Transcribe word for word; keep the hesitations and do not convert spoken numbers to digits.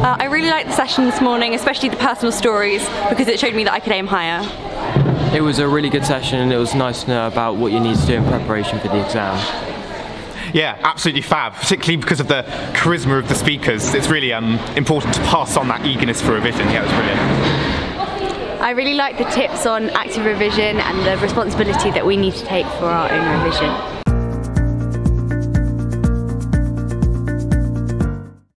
Uh, I really liked the session this morning, especially the personal stories, because it showed me that I could aim higher. It was a really good session, and it was nice to know about what you need to do in preparation for the exam. Yeah, absolutely fab, particularly because of the charisma of the speakers. It's really um, important to pass on that eagerness for revision. Yeah, it was brilliant. I really like the tips on active revision and the responsibility that we need to take for our own revision.